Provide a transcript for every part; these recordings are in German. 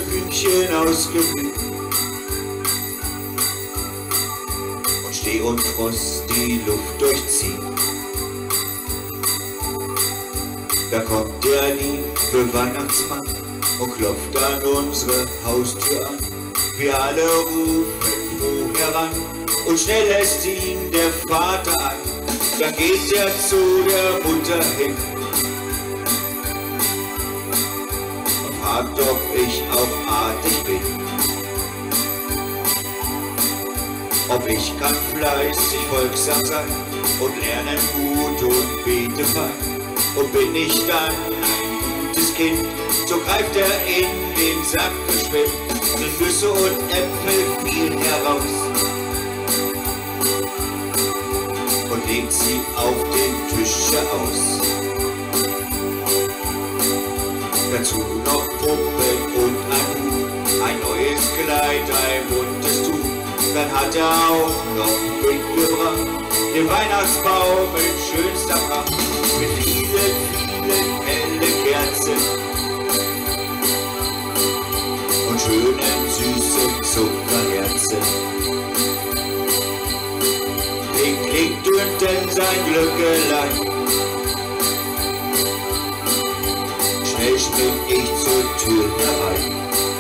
Hühnchen ausgeblüht und steh und Frost die Luft durchzieht. Da kommt der liebe Weihnachtsmann und klopft an unsere Haustür an. Wir alle rufen froh heran und schnell lässt ihn der Vater ein. Dann geht er zu der Mutter hin und fragt, ob ich auch artig bin, ob ich kann fleißig folgsam sein und lernen gut und bete fein. Und bin ich dann ein gutes Kind, so greift er in den Sack geschwind, nimmt Nüsse und Äpfel viel heraus und legt sie auf den Tisch aus. Dazu noch Puppen und ein Hut, ein neues Kleid, ein buntes Tuch. Dann hat er auch noch mitgebracht den Weihnachtsbaum in schönster Pracht, mit vielen, vielen helle Kerzen und schönen süßen Zuckerherzen. Kling, kling, tönt denn sein Glöckelein. Schnell spring ich zur Tür herein,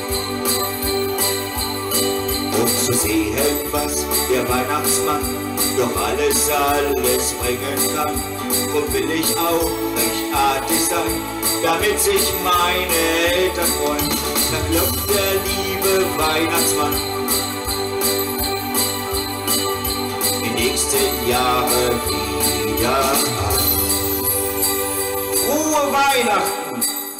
um zu sehen, was der Weihnachtsmann doch alles bringen kann. Und will ich auch recht artig sein, damit sich meine Eltern freuen. Dann klopft der liebe Weihnachtsmann die nächsten Jahre wieder an. Frohe Weihnachten!